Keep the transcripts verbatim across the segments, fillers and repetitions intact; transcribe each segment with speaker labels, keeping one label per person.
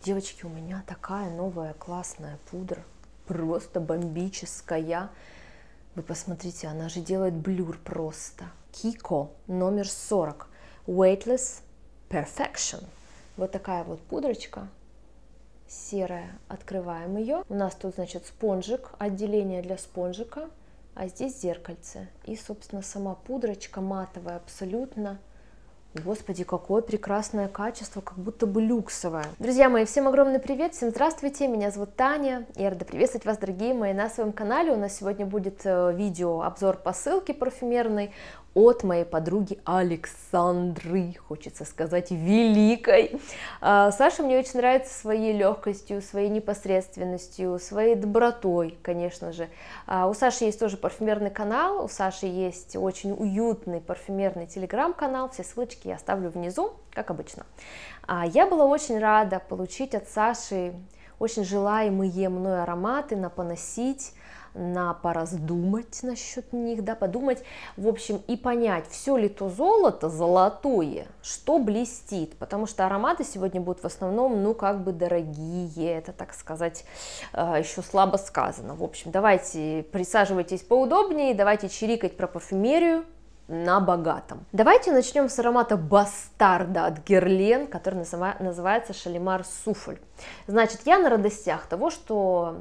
Speaker 1: Девочки, у меня такая новая классная пудра, просто бомбическая. Вы посмотрите, она же делает блюр просто. Kiko номер сорок, Weightless Perfection. Вот такая вот пудрочка, серая. Открываем ее. У нас тут, значит, спонжик, отделение для спонжика, а здесь зеркальце. И, собственно, сама пудрочка матовая абсолютно. Господи, какое прекрасное качество, как будто бы люксовое. Друзья мои, всем огромный привет, всем здравствуйте, меня зовут Таня, я рада приветствовать вас, дорогие мои, на своем канале. У нас сегодня будет видео, обзор посылки парфюмерной от моей подруги Александры, хочется сказать, великой. Саша мне очень нравится своей легкостью, своей непосредственностью, своей добротой, конечно же. У Саши есть тоже парфюмерный канал, у Саши есть очень уютный парфюмерный телеграм-канал, все ссылочки я оставлю внизу, как обычно. Я была очень рада получить от Саши очень желаемые мной ароматы на поносить, на пораздумать насчет них, да, подумать, в общем, и понять, все ли то золото золотое, что блестит, потому что ароматы сегодня будут в основном, ну, как бы дорогие, это, так сказать, еще слабо сказано. В общем, давайте присаживайтесь поудобнее, давайте чирикать про парфюмерию на богатом. Давайте начнем с аромата Бастарда от Guerlain, который называется Шалимар Суфль. Значит, я на радостях того, что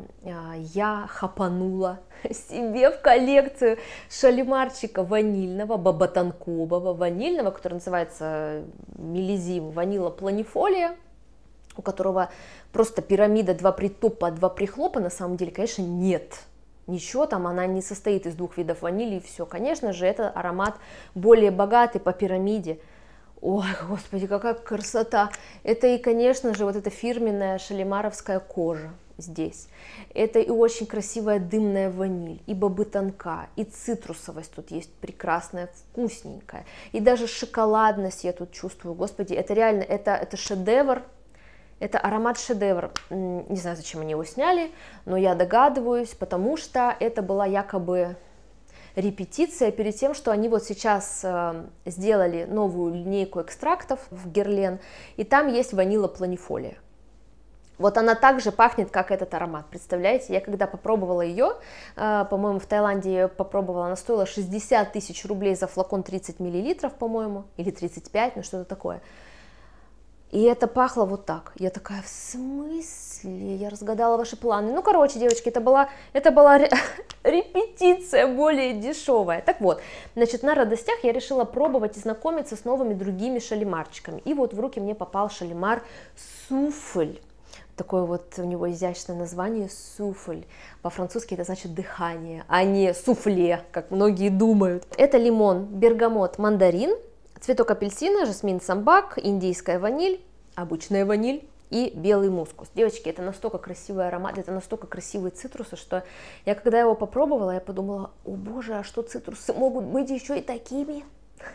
Speaker 1: я хапанула себе в коллекцию шалимарчика ванильного, бабатанкового ванильного, который называется Милизим Ванила Планифолия, у которого просто пирамида, два притопа, два прихлопа, на самом деле, конечно, нет. Ничего там, она не состоит из двух видов ванили и все. Конечно же, это аромат более богатый по пирамиде. Ой, господи, какая красота! Это и, конечно же, вот эта фирменная шалимаровская кожа здесь. Это и очень красивая дымная ваниль, и бобы тонка, и цитрусовость тут есть прекрасная, вкусненькая. И даже шоколадность я тут чувствую. Господи, это реально, это, это шедевр. Это аромат-шедевр. Не знаю, зачем они его сняли, но я догадываюсь, потому что это была якобы репетиция перед тем, что они вот сейчас сделали новую линейку экстрактов в Guerlain, и там есть ванила планифолия. Вот она также пахнет, как этот аромат, представляете? Я когда попробовала ее, по-моему, в Таиланде я ее попробовала, она стоила шестьдесят тысяч рублей за флакон тридцать миллилитров, по-моему, или тридцать пять, ну что-то такое. И это пахло вот так. Я такая, в смысле? Я разгадала ваши планы. Ну, короче, девочки, это была, это была репетиция более дешевая. Так вот, значит, на радостях я решила пробовать и знакомиться с новыми другими шалимарчиками. И вот в руки мне попал шалимар Суфль. Такое вот у него изящное название Суфль. По-французски это значит дыхание, а не суфле, как многие думают. Это лимон, бергамот, мандарин, цветок апельсина, жасмин самбак, индийская ваниль, обычная ваниль и белый мускус. Девочки, это настолько красивый аромат, это настолько красивые цитрусы, что я когда его попробовала, я подумала, о боже, а что цитрусы могут быть еще и такими,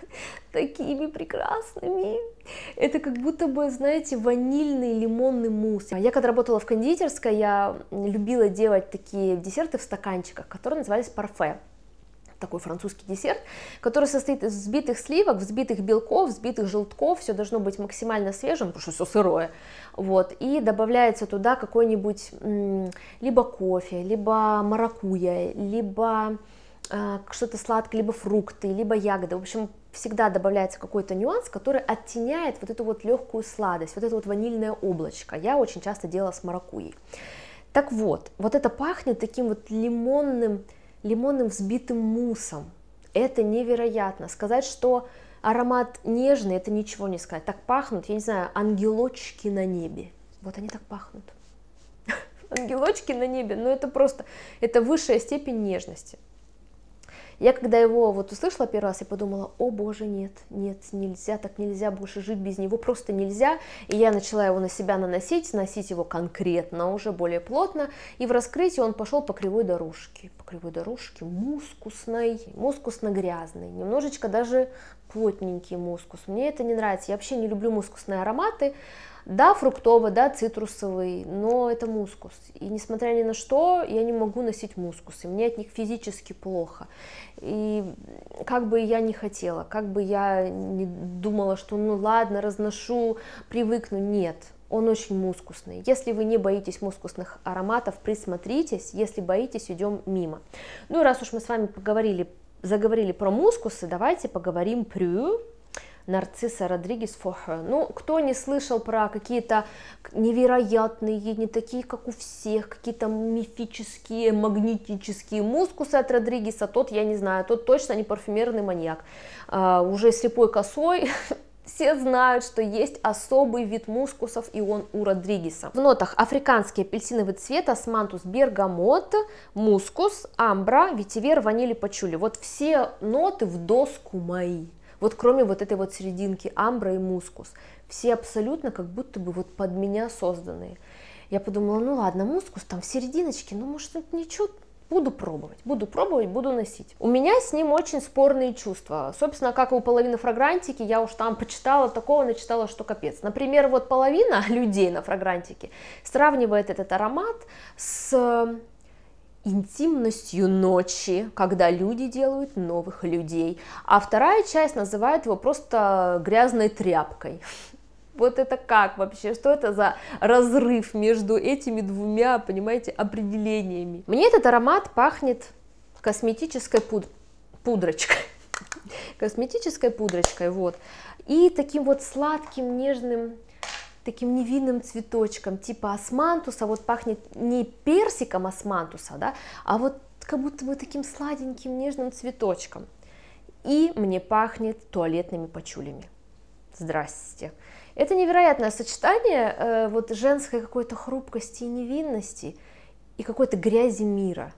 Speaker 1: такими прекрасными. Это как будто бы, знаете, ванильный лимонный мусс. Я когда работала в кондитерской, я любила делать такие десерты в стаканчиках, которые назывались парфе. Такой французский десерт, который состоит из взбитых сливок, взбитых белков, взбитых желтков, все должно быть максимально свежим, потому что все сырое, вот, и добавляется туда какой-нибудь либо кофе, либо маракуйя, либо э, что-то сладкое, либо фрукты, либо ягоды, в общем, всегда добавляется какой-то нюанс, который оттеняет вот эту вот легкую сладость, вот это вот ванильное облачко. Я очень часто делала с маракуйей. Так вот, вот это пахнет таким вот лимонным, лимонным взбитым муссом. Это невероятно. Сказать, что аромат нежный, это ничего не сказать. Так пахнут, я не знаю, ангелочки на небе. Вот они так пахнут. Ангелочки на небе, ну это просто, это высшая степень нежности. Я когда его вот услышала первый раз, я подумала, о боже, нет, нет, нельзя, так нельзя больше жить без него, просто нельзя. И я начала его на себя наносить, носить его конкретно, уже более плотно. И в раскрытии он пошел по кривой дорожке, по кривой дорожке, мускусной, мускусно-грязный, немножечко даже плотненький мускус. Мне это не нравится, я вообще не люблю мускусные ароматы. Да, фруктовый, да, цитрусовый, но это мускус. И несмотря ни на что, я не могу носить мускусы, мне от них физически плохо. И как бы я не хотела, как бы я не думала, что ну ладно, разношу, привыкну, нет. Он очень мускусный. Если вы не боитесь мускусных ароматов, присмотритесь. Если боитесь, идем мимо. Ну и раз уж мы с вами поговорили, заговорили про мускусы, давайте поговорим про Нарцисса Родригес For Her. Ну, кто не слышал про какие-то невероятные, не такие, как у всех, какие-то мифические, магнетические мускусы от Родригеса, тот, я не знаю, тот точно не парфюмерный маньяк. А, уже слепой косой. Все знают, что есть особый вид мускусов, и он у Родригеса. В нотах африканский апельсиновый цвет, османтус, бергамот, мускус, амбра, ветивер, ваниль и пачули. Вот все ноты в доску мои. Вот кроме вот этой вот серединки амбра и мускус. Все абсолютно как будто бы вот под меня созданные. Я подумала, ну ладно, мускус там в серединочке, ну может это ничего. Буду пробовать, буду пробовать, буду носить. У меня с ним очень спорные чувства. Собственно, как и у половины фрагрантики, я уж там почитала такого, начитала, что капец. Например, вот половина людей на фрагрантике сравнивает этот аромат с интимностью ночи, когда люди делают новых людей. А вторая часть называет его просто грязной тряпкой. Вот это как вообще? Что это за разрыв между этими двумя, понимаете, определениями? Мне этот аромат пахнет косметической пуд... пудрочкой. Косметической пудрочкой, вот. И таким вот сладким, нежным, таким невинным цветочком, типа османтуса. Вот пахнет не персиком османтуса, да, а вот как будто бы таким сладеньким, нежным цветочком. И мне пахнет туалетными пачулями. Здрасте. Это невероятное сочетание э, вот женской какой-то хрупкости и невинности и какой-то грязи мира.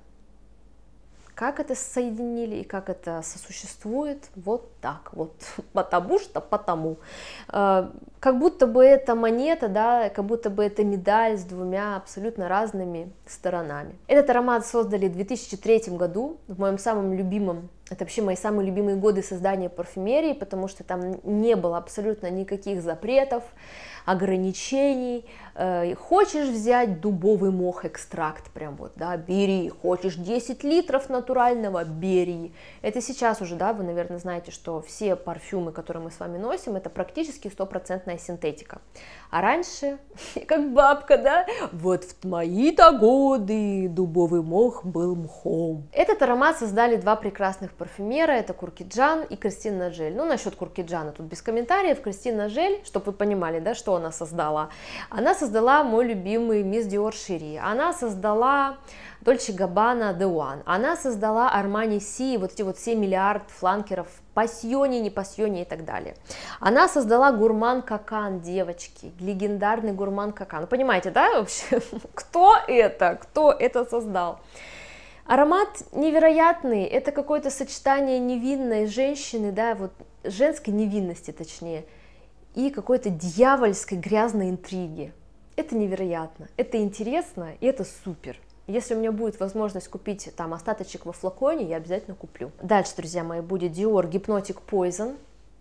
Speaker 1: Как это соединили и как это сосуществует, вот так вот, потому что потому. Э, как будто бы это монета, да, как будто бы это медаль с двумя абсолютно разными сторонами. Этот аромат создали в две тысячи третьем году, в моем самом любимом. Это вообще мои самые любимые годы создания парфюмерии, потому что там не было абсолютно никаких запретов, ограничений. Хочешь взять дубовый мох экстракт, прям вот, да, бери. Хочешь десять литров натурального, бери. Это сейчас уже, да, вы, наверное, знаете, что все парфюмы, которые мы с вами носим, это практически стопроцентная синтетика. А раньше, как бабка, да, вот в мои-то годы дубовый мох был мхом. Этот аромат создали два прекрасных парфюмера, это Куркиджан и Кристин Наджель. Ну, насчет Куркиджана тут без комментариев. Кристин Наджель, чтобы вы понимали, да, что она создала. Она создала мой любимый Мисс Диор Шери, она создала Дольче Габбана The One, она создала Армани Си, вот эти вот все миллиард фланкеров, пассионе, не пассионе и так далее. Она создала Гурман Кокан, девочки, легендарный Гурман Кокан. Понимаете, да, вообще, кто это, кто это создал? Аромат невероятный, это какое-то сочетание невинной женщины, да, вот женской невинности точнее, и какой-то дьявольской грязной интриги. Это невероятно, это интересно и это супер. Если у меня будет возможность купить там остаточек во флаконе, я обязательно куплю. Дальше, друзья мои, будет Dior Hypnotic Poison.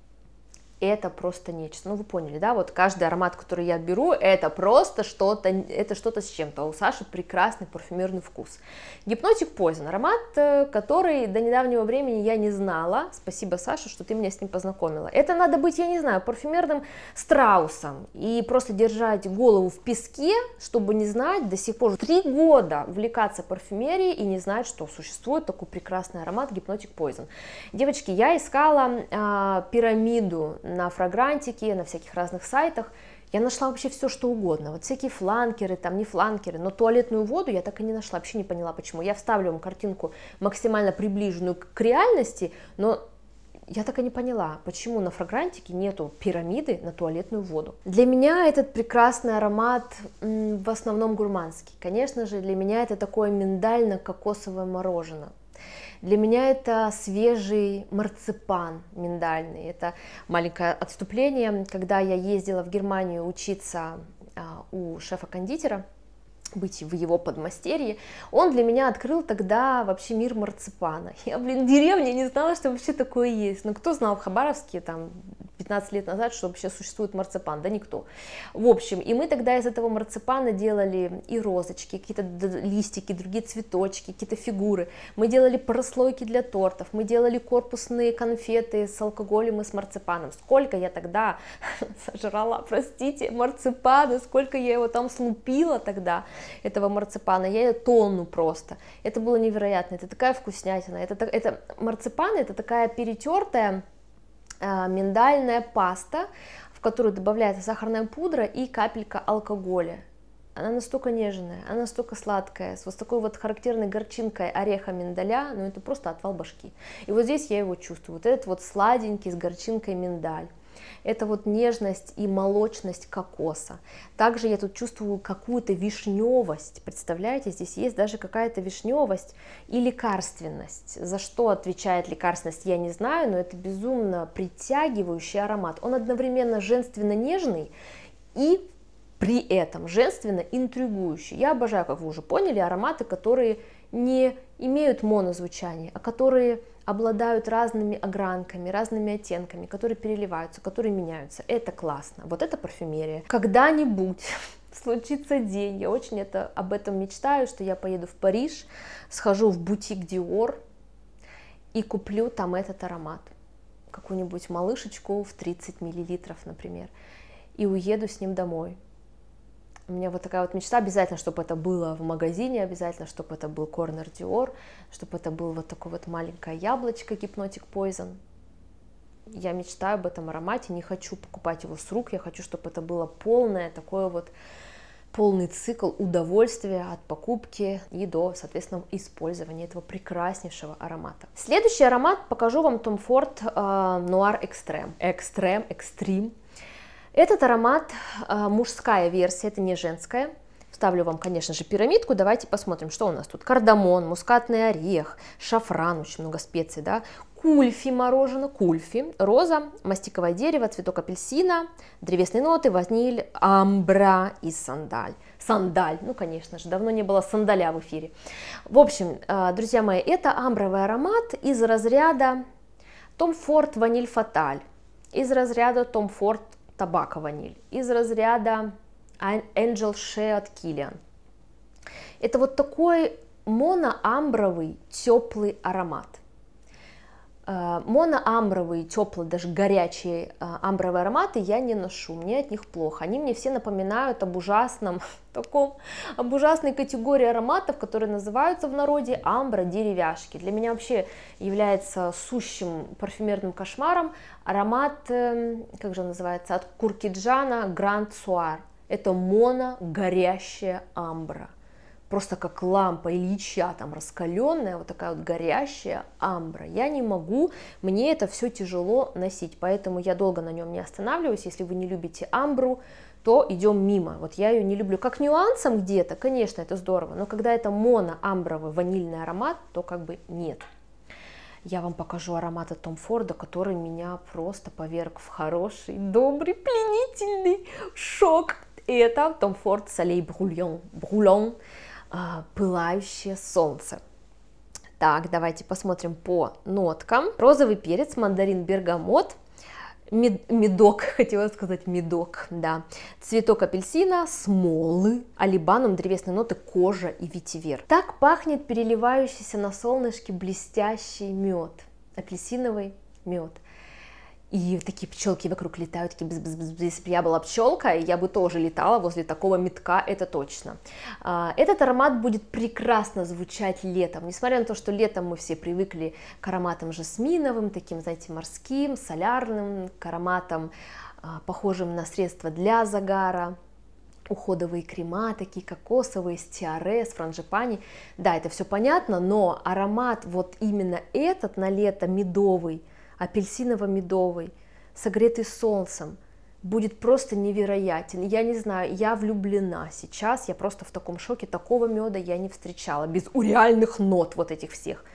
Speaker 1: Это просто нечто. Ну, вы поняли, да? Вот каждый аромат, который я беру, это просто что-то, это что-то с чем-то. У Саши прекрасный парфюмерный вкус. Hypnotic Poison, аромат, который до недавнего времени я не знала. Спасибо, Саша, что ты меня с ним познакомила. Это надо быть, я не знаю, парфюмерным страусом и просто держать голову в песке, чтобы не знать до сих пор три года увлекаться парфюмерией и не знать, что существует такой прекрасный аромат Hypnotic Poison. Девочки, я искала а, пирамиду на фрагрантике, на всяких разных сайтах, я нашла вообще все, что угодно, вот всякие фланкеры, там не фланкеры, но туалетную воду я так и не нашла, вообще не поняла, почему. Я вставлю вам картинку максимально приближенную к реальности, но я так и не поняла, почему на фрагрантике нету пирамиды на туалетную воду. Для меня этот прекрасный аромат м, в основном гурманский, конечно же, для меня это такое миндально-кокосовое мороженое. Для меня это свежий марципан миндальный. Это маленькое отступление. Когда я ездила в Германию учиться а, у шефа-кондитера, быть в его подмастерье, он для меня открыл тогда вообще мир марципана. Я, блин, в деревне не знала, что вообще такое есть. Но кто знал в Хабаровске, там, пятнадцать лет назад, что вообще существует марципан, да никто. В общем, и мы тогда из этого марципана делали и розочки, какие-то листики, другие цветочки, какие-то фигуры. Мы делали прослойки для тортов, мы делали корпусные конфеты с алкоголем и с марципаном. Сколько я тогда сожрала, простите, марципана, сколько я его там слупила тогда, этого марципана, я ее тонну просто. Это было невероятно, это такая вкуснятина. Это, это марципан, это такая перетертая э, миндальная паста, в которую добавляется сахарная пудра и капелька алкоголя. Она настолько нежная, она настолько сладкая, с вот такой вот характерной горчинкой ореха миндаля, ну это просто отвал башки. И вот здесь я его чувствую, вот этот вот сладенький с горчинкой миндаль. Это вот нежность и молочность кокоса. Также я тут чувствую какую-то вишневость. Представляете, здесь есть даже какая-то вишневость и лекарственность. За что отвечает лекарственность, я не знаю, но это безумно притягивающий аромат. Он одновременно женственно-нежный и при этом женственно интригующий. Я обожаю, как вы уже поняли, ароматы, которые не имеют монозвучания, а которые обладают разными огранками, разными оттенками, которые переливаются, которые меняются. Это классно. Вот это парфюмерия. Когда-нибудь случится день, я очень это, об этом мечтаю, что я поеду в Париж, схожу в бутик Dior и куплю там этот аромат. Какую-нибудь малышечку в тридцать миллилитров, например, и уеду с ним домой. У меня вот такая вот мечта, обязательно, чтобы это было в магазине, обязательно, чтобы это был Corner Dior, чтобы это был вот такое вот маленькое яблочко Hypnotic Poison. Я мечтаю об этом аромате, не хочу покупать его с рук, я хочу, чтобы это было полное, такое вот полный цикл удовольствия от покупки и до, соответственно, использования этого прекраснейшего аромата. Следующий аромат покажу вам Tom Ford uh, Noir Extreme. Extreme, Extreme. Этот аромат а, мужская версия, это не женская. Вставлю вам, конечно же, пирамидку. Давайте посмотрим, что у нас тут. Кардамон, мускатный орех, шафран, очень много специй, да. Кульфи мороженое, кульфи, роза, мастиковое дерево, цветок апельсина, древесные ноты, ваниль, амбра и сандаль. Сандаль, ну, конечно же, давно не было сандаля в эфире. В общем, друзья мои, это амбровый аромат из разряда Tom Ford Vanille Fatal, из разряда Tom Ford Табако ваниль, из разряда Angel Shea от Kilian. Это вот такой моноамбровый теплый аромат. Моноамбровые, теплые, даже горячие амбровые ароматы я не ношу, мне от них плохо. Они мне все напоминают об ужасном, таком, об ужасной категории ароматов, которые называются в народе амбро-деревяшки. Для меня вообще является сущим парфюмерным кошмаром аромат, как же он называется, от Куркиджана Grand Soir. Это моно-горящая амбра. Просто как лампа Ильича, там раскаленная, вот такая вот горящая амбра. Я не могу, мне это все тяжело носить, поэтому я долго на нем не останавливаюсь. Если вы не любите амбру, то идем мимо. Вот я ее не люблю. Как нюансом где-то, конечно, это здорово, но когда это моно-амбровый ванильный аромат, то как бы нет. Я вам покажу аромат от Том Форда, который меня просто поверг в хороший, добрый, пленительный шок. И это Tom Ford Soleil Brûlant, Brûlant, пылающее солнце. Так, давайте посмотрим по ноткам. Розовый перец, мандарин, бергамот, мед, медок, хотела сказать медок, да, цветок апельсина, смолы, алибанум, древесные ноты, кожа и ветивер. Так пахнет переливающийся на солнышке блестящий мед, апельсиновый мед. И такие пчелки вокруг летают, такие бз -бз -бз -бз. Если бы я была пчелкой, я бы тоже летала возле такого метка, это точно. Этот аромат будет прекрасно звучать летом, несмотря на то, что летом мы все привыкли к ароматам жасминовым, таким, знаете, морским, солярным, к ароматам, похожим на средства для загара, уходовые крема, такие кокосовые, с тиаре, с франжипани. Да, это все понятно, но аромат вот именно этот на лето медовый, апельсиново-медовый, согретый солнцем, будет просто невероятен. Я не знаю, я влюблена сейчас, я просто в таком шоке, такого меда я не встречала, без уреальных нот вот этих всех.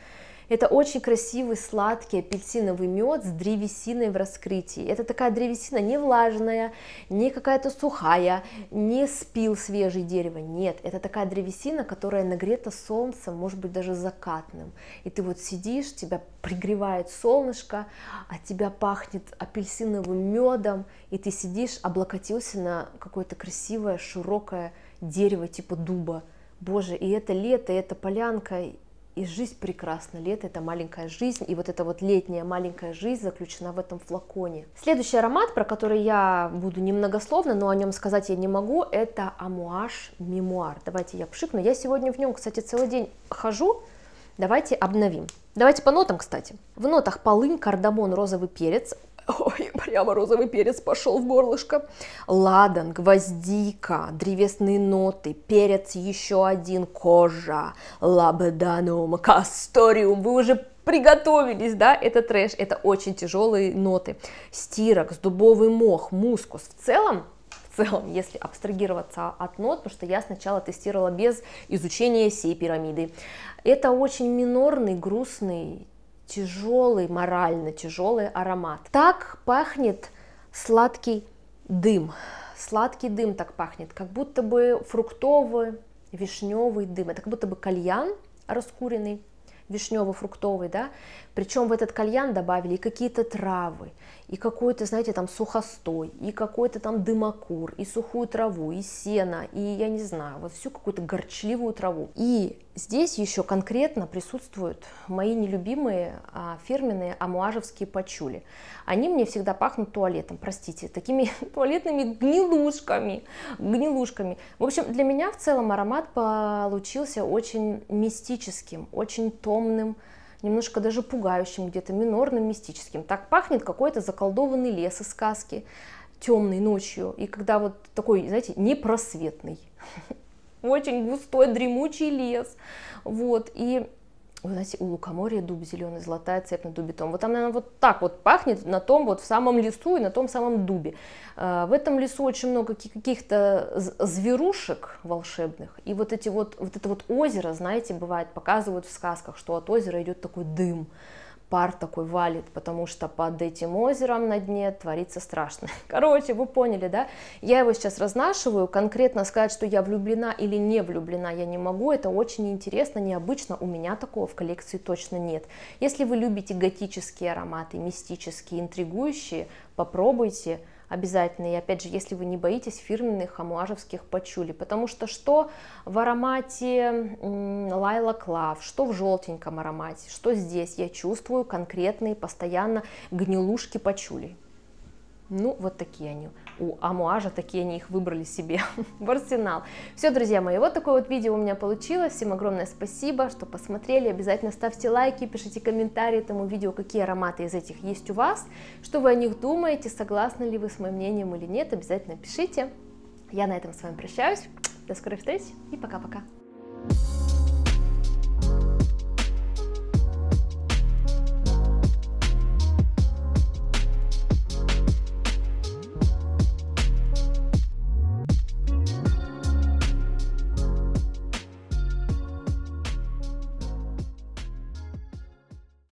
Speaker 1: Это очень красивый, сладкий апельсиновый мед с древесиной в раскрытии. Это такая древесина не влажная, не какая-то сухая, не спил свежий дерево. Нет, это такая древесина, которая нагрета солнцем, может быть даже закатным. И ты вот сидишь, тебя пригревает солнышко, от тебя пахнет апельсиновым медом, и ты сидишь, облокотился на какое-то красивое, широкое дерево типа дуба. Боже, и это лето, и это полянка. И жизнь прекрасна, лето — это маленькая жизнь, и вот эта вот летняя маленькая жизнь заключена в этом флаконе. Следующий аромат, про который я буду немногословно, но о нем сказать я не могу, это Amouage Memoir. Давайте я пшикну. Я сегодня в нем, кстати, целый день хожу. Давайте обновим. Давайте по нотам, кстати. В нотах полынь, кардамон, розовый перец. Ой, прямо розовый перец пошел в горлышко. Ладан, гвоздика, древесные ноты, перец еще один, кожа, лабеданум, касториум. Вы уже приготовились, да? Это трэш, это очень тяжелые ноты. Стирокс, дубовый мох, мускус. В целом, в целом, если абстрагироваться от нот, потому что я сначала тестировала без изучения всей пирамиды, это очень минорный, грустный, тяжелый, морально тяжелый аромат. Так пахнет сладкий дым. Сладкий дым так пахнет, как будто бы фруктовый, вишневый дым. Это как будто бы кальян раскуренный, вишнево-фруктовый, да. Причем в этот кальян добавили и какие-то травы, и какой-то, знаете, там сухостой, и какой-то там дымокур, и сухую траву, и сено, и я не знаю, вот всю какую-то горчливую траву. И здесь еще конкретно присутствуют мои нелюбимые а, фирменные амуажевские пачули. Они мне всегда пахнут туалетом, простите, такими туалетными гнилушками, гнилушками. В общем, для меня в целом аромат получился очень мистическим, очень томным, немножко даже пугающим, где-то минорным, мистическим. Так пахнет какой-то заколдованный лес из сказки, темной ночью, и когда вот такой, знаете, непросветный, очень густой, дремучий лес, вот, и, вы знаете, у лукоморья дуб зеленый, золотая цепь на дубе том, вот там, наверное, вот так вот пахнет на том вот в самом лесу и на том самом дубе. В этом лесу очень много каких-то зверушек волшебных, и вот эти вот, вот это вот озеро, знаете, бывает, показывают в сказках, что от озера идет такой дым, пар такой валит, потому что под этим озером на дне творится страшно. Короче, вы поняли, да? Я его сейчас разнашиваю, конкретно сказать, что я влюблена или не влюблена, я не могу, это очень интересно, необычно, у меня такого в коллекции точно нет. Если вы любите готические ароматы, мистические, интригующие, попробуйте обязательно. И опять же, если вы не боитесь фирменных амуажевских пачули, потому что что в аромате Lilac Love, что в желтеньком аромате, что здесь, я чувствую конкретные, постоянно гнилушки пачули. Ну, вот такие они. У амуажа такие они их выбрали себе в арсенал. Все, друзья мои, вот такое вот видео у меня получилось. Всем огромное спасибо, что посмотрели. Обязательно ставьте лайки, пишите комментарии этому видео, какие ароматы из этих есть у вас, что вы о них думаете, согласны ли вы с моим мнением или нет. Обязательно пишите. Я на этом с вами прощаюсь. До скорой встречи и пока-пока.